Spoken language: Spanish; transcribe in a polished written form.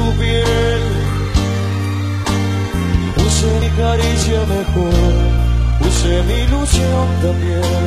piel. Puse mi caricia mejor, puse mi ilusión también.